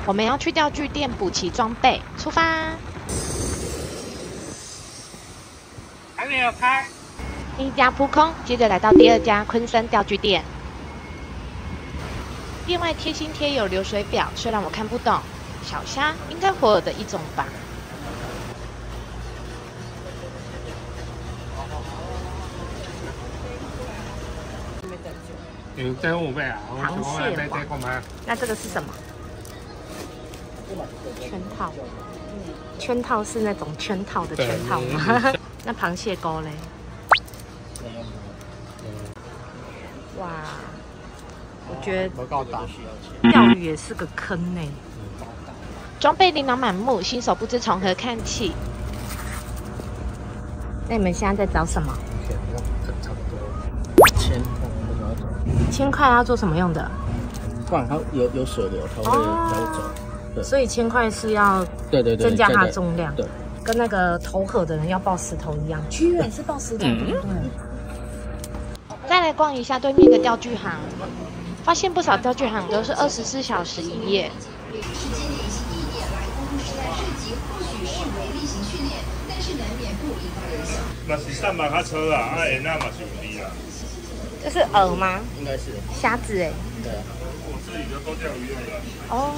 我们要去钓具店补齐装备，出发！ 还没有开。 第一家扑空，接着来到第二家昆森钓具店。店外贴心贴有流水表，虽然我看不懂，小虾应该活饵的一种吧。 有这五倍啊！ 螃蟹黄。那这个是什么？圈套。圈套是那种圈套的圈套吗？那螃蟹钩嘞？哇，我觉得钓鱼也是个坑呢。装备琳琅满目，新手不知从何看起。那你们现在在找什么？ 差不多铅块要做什么用的？ 不然它有水流，它会飘走。对， 所以铅块是要增加它的重量，对，跟那个投饵的人要抱石头一样。居然是抱石头，对不对？再来逛一下对面的钓具行，发现不少钓具行都是24小时营业。 嘛是上马卡车啦，啊，下那嘛是有利啦。 这是饵吗？ 应该是虾子哎。 对啊。 我自己的都钓鱼用的。 哦。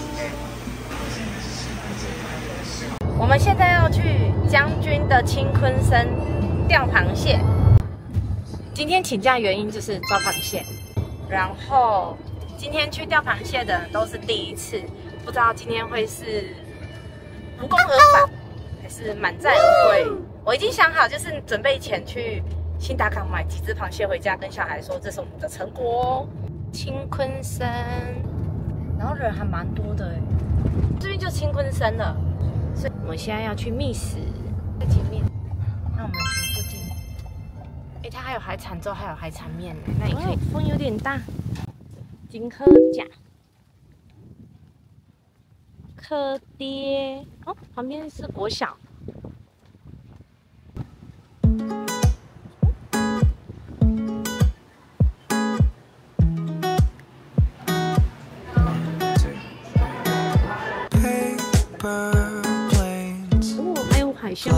我们现在要去将军的清昆森钓螃蟹。今天请假原因就是抓螃蟹，然后今天去钓螃蟹的人都是第一次，不知道今天会是无功而返，还是满载而归。我已经想好，就是准备前去新达港买几只螃蟹回家，跟小孩说这是我们的成果哦。清昆森，然后人还蛮多的哎，这边就清昆森了，所以我们现在要去觅食，在前面，那我们去附近。哎，它还有海产粥，还有海产面，那也可以。风有点大，金科甲，科爹哦，旁边是国小。 还有海象。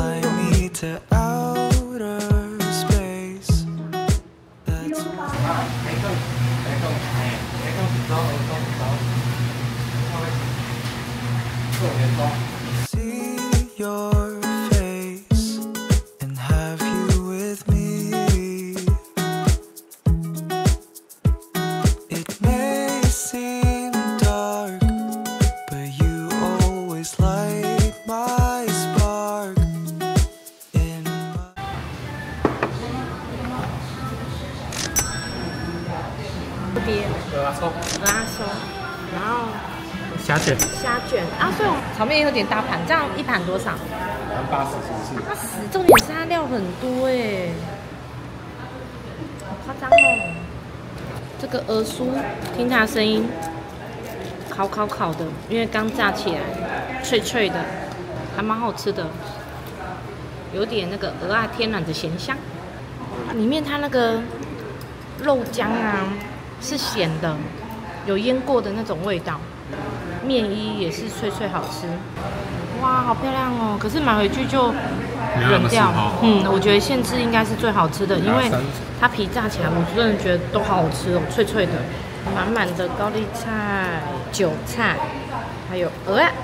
拉松，然后虾卷啊，所以炒面也有点大盘，这样一盘多少 ？80是不是 ？80，重点是它料很多哎，好夸张哦！这个鹅酥，听它声音，烤的，因为刚炸起来，脆脆的，还蛮好吃的，有点那个鹅啊天然的咸香，里面它那个肉浆啊。 是咸的，有腌过的那种味道，面衣也是脆好吃，哇，好漂亮哦！可是买回去就冷掉，我觉得现吃应该是最好吃的，因为它皮炸起来，我真的觉得都好好吃哦，脆的，满满的高丽菜、韭菜，还有鹅啊。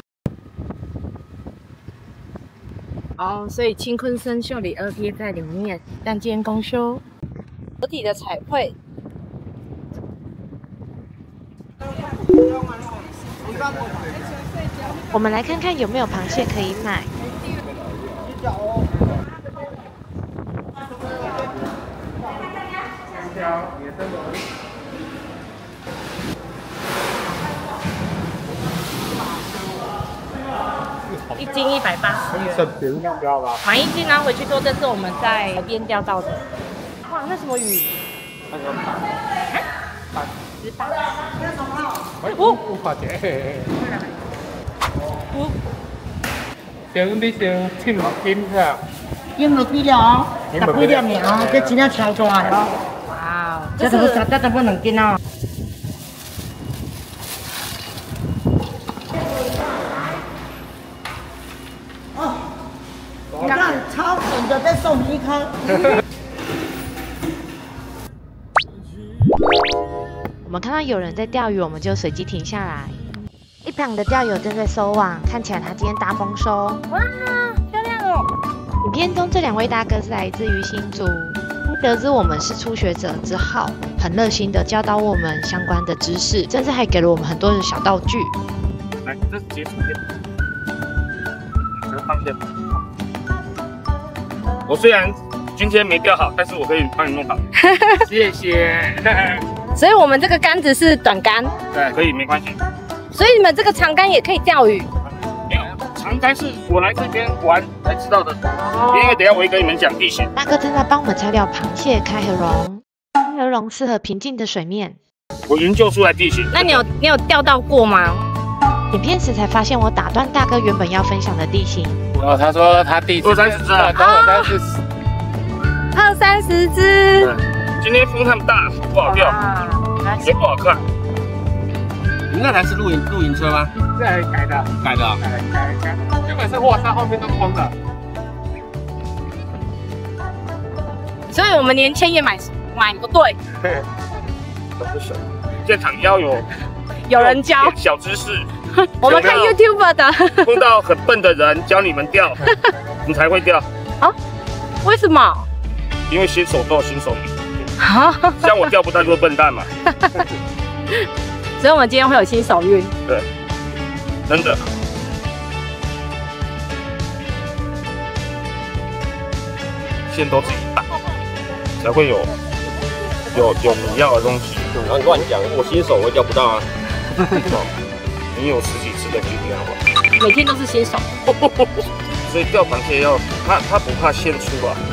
哦，所以清昆森秀里鹅贴在里面，但今天公休，合体的彩绘。 我们来看看有没有螃蟹可以买。一斤180元。买一斤，然后回去做。这是我们在海边钓到的。哇，那什么鱼？那个18。 5块钱。先你先称斤下。 斤落几了哦？10几两尔哦，这真正超大哦。 哇， 这差不多2斤哦。 的再送你1颗。 我们看到有人在钓鱼，我们就随即停下来。一旁的钓友正在收网，看起来他今天大丰收。 哇，漂亮哦！ 影片中这2位大哥是来自于新竹，得知我们是初学者之后，很热心的教导我们相关的知识，甚至还给了我们很多的小道具。 来，这是结束点，这是放线。我虽然今天没钓好，但是我可以帮你弄好。谢谢。 所以我们这个杆子是短杆， 对，可以，没关系。 所以你们这个长杆也可以钓鱼。 没有，长杆是我来这边玩才知道的，因为等一下我会跟你们讲地形。 大哥正在帮我们材料螃蟹开合笼，开合笼适合平静的水面。 我研究出来地形。 那你有钓到过吗？ 影片时才发现我打断大哥原本要分享的地形。 哦，他说他第一次 20-30只啊， 等我 20-30只。 对，今天风太大，不好钓，也不好看。 你那台是露营车吗？ 这还改的， 改的啊。 改，原本是货车后面都空的。 所以我们年前也买不对， 都不行，现场要有人教小知识。 我们看 YouTuber 的， 碰到很笨的人教你们钓，你才会钓。 啊？为什么？ 因为新手都有新手命。像我钓不到就是笨蛋嘛。 所以我们今天会有新手运。 对，真的。线都自己打，才会有你要的东西。 然后你乱讲，我新手我钓不到啊。 你有10几次的经验好不好？ 每天都是新手。 所以钓螃蟹要它不怕线粗啊。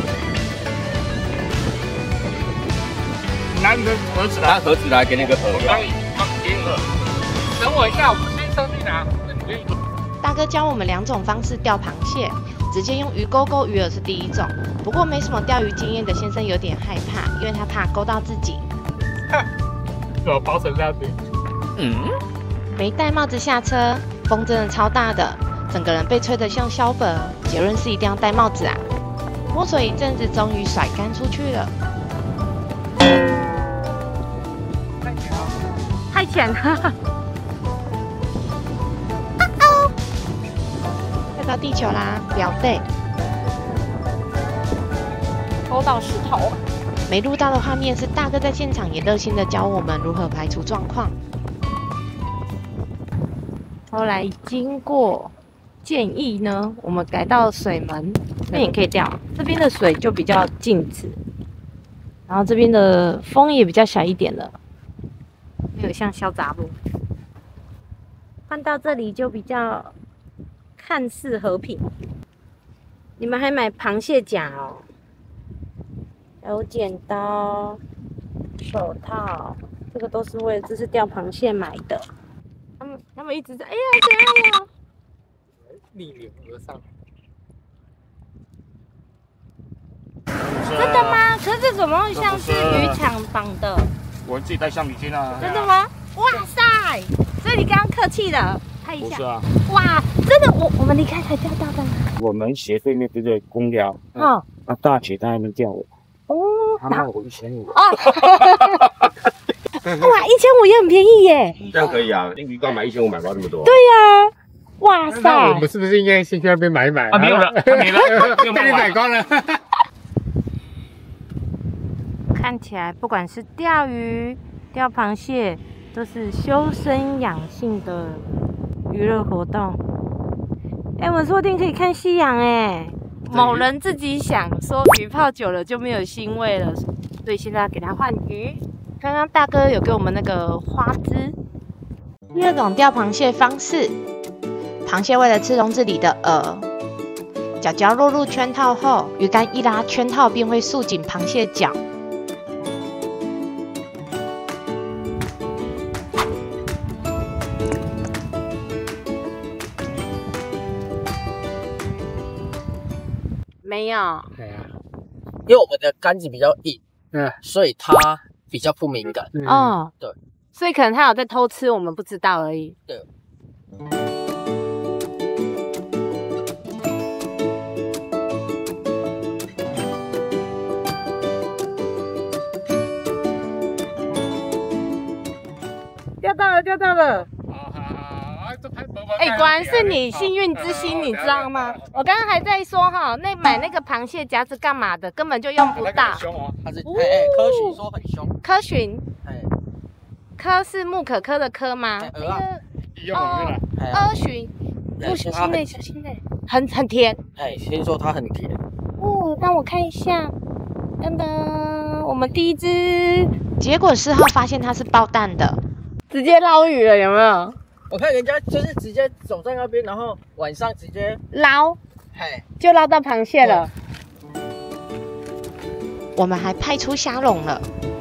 拿你的盒子来， 拿盒子来给那个饵。 我帮你给饵。 等我一下，我先上去拿。 大哥教我们2种方式钓螃蟹，直接用鱼钩钩鱼饵是第一种。不过没什么钓鱼经验的先生有点害怕，因为他怕勾到自己。 怎么包成这样子？ 没戴帽子下车，风真的超大的，整个人被吹得像萧伯。结论是一定要戴帽子啊！摸索一阵子，终于甩竿出去了。 太浅了。 快到地球啦，表弟！ 勾到石头。 没录到的画面是大哥在现场也热心的教我们如何排除状况。 后来经过建议呢，我们改到水门，那也可以钓。这边的水就比较静止，然后这边的风也比较小一点了，没有像小杂路。换到这里就比较看似和平。你们还买螃蟹夹哦，有剪刀、手套，这个都是为了这是钓螃蟹买的。他们一直在，哎呀，怎样呀？ 逆流而上。 真的吗？可是这怎么会像是渔场绑的？ 我自己带橡皮筋啊。 真的吗？哇塞！所以你刚刚客气了，拍一下。 不是啊。 哇，真的，我们离开才钓到的吗？ 我们斜对面不是公寮？ 嗯。 啊，大姐在那边钓我。 哦。 他卖我1500。 哦。哇，1500也很便宜耶。 这样可以啊，鱼缸买1500包那么多。 对呀。哇塞！ 那我们是不是应该先去那边买一买？ 啊，没有了，没了， 被你买光了。 看起来不管是钓鱼、钓螃蟹，都是修身养性的娱乐活动。哎，我们说不定可以看夕阳哎。某人自己想说鱼泡久了就没有腥味了，所以现在要给它换鱼。刚刚大哥有给我们那个花枝。 第2种钓螃蟹方式，螃蟹为了吃笼子里的饵，脚脚落入圈套后，鱼竿一拉，圈套便会束紧螃蟹脚。 没有。 对啊。 因为我们的杆子比较硬，所以它比较不敏感。 哦， 对， 所以可能他有在偷吃，我们不知道而已。 对。 到了！ 哎，果然是你幸运之星，你知道吗？我刚刚还在说哈，买那个螃蟹夹子干嘛的，根本就用不到。 它是科巡说很凶。 科巡，科是木可科的科吗？柯巡，小心嘞，小心嘞，很甜。 哎，听说它很甜。 哦，让我看一下，噔噔，我们第一只， 结果事后发现它是爆蛋的， 直接捞鱼了，有没有？ 我看人家就是直接走在那边，然后晚上直接捞， 嘿， 就捞到螃蟹了。 我们还派出虾笼了。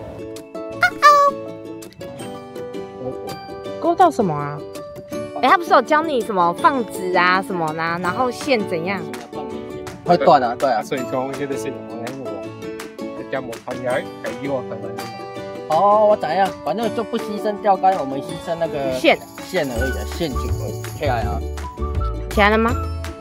勾到什么啊？哎，他不是有教你什么放纸啊什么啦，然后线怎样？ 会断啊，对啊。 所以講呢啲線我喺我，一冇朋友喺我台灣。 哦，我知啊，反正就不犧牲钓竿，我们牺牲那个线而已，陷阱而已。起来啊！ 起来了吗？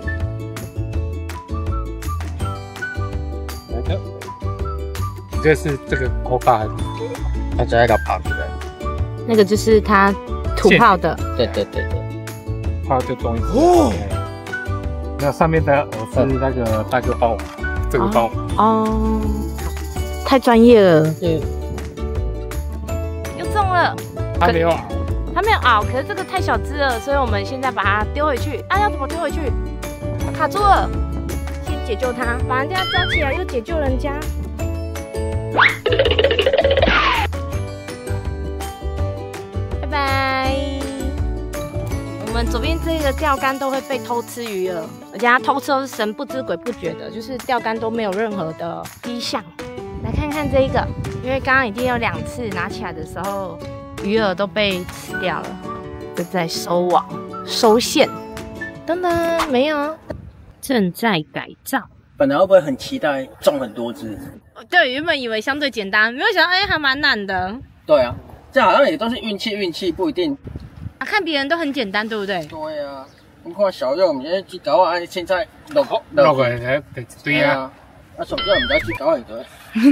这是这个口感， 它在那个跑出来。 那个就是它土炮的。 对， 它就装一只。哦。那上面的是那个大哥帮我，这个帮我。 哦，太专业了。 对。 又中了。 它没有熬。 它没有熬，可是这个太小只了，所以我们现在把它丢回去。啊，要怎么丢回去？卡住了。先解救它，把人家抓起来又解救人家。拜拜。我们左边这个钓竿都会被偷吃鱼饵，而且它偷吃都是神不知鬼不觉的，就是钓竿都没有任何的迹象。来看看这一个，因为刚刚已经有2次拿起来的时候，鱼饵都被吃掉了，正在收网收线。噔噔，没有，正在改造。 本来会不会很期待中很多只？ 对，原本以为相对简单，没有想到还蛮难的。 对啊，这好像也都是运气，不一定。 啊，看别人都很简单，对不对？ 对啊，你看小肉，我们去搞啊，现在落过来对啊。 啊，手肉我们再去搞很多。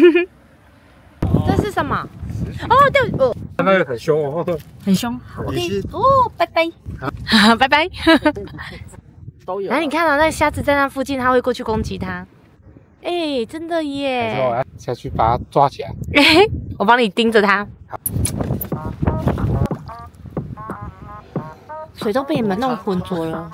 这是什么？哦，对，哦， 那个很凶哦， 很凶。OK， 哦，拜拜，拜拜。 都有。 然后你看到那个虾子在那附近，它会过去攻击它。哎，真的耶！ 没错，我要下去把它抓起来。 我帮你盯着它。水都被你们弄浑浊了。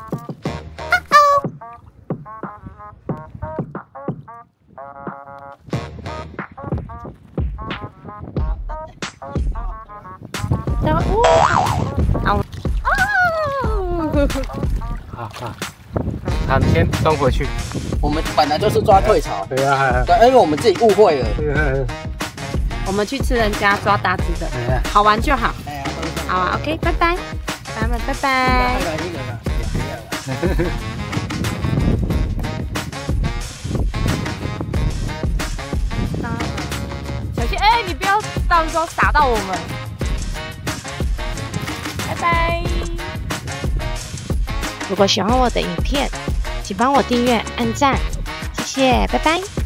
好，你先端回去。 我们本来就是抓退潮。 对啊。 对，因为我们自己误会了。 我们去吃人家抓大只的，好玩就好。好啊 ，OK， 拜拜，咱们拜拜。小心，哎，你不要到时候撒到我们。拜拜。 如果喜欢我的影片，请帮我订阅、按赞，谢谢，拜拜。